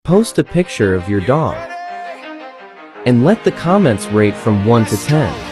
Post a picture of your dog and let the comments rate from 1 to 10.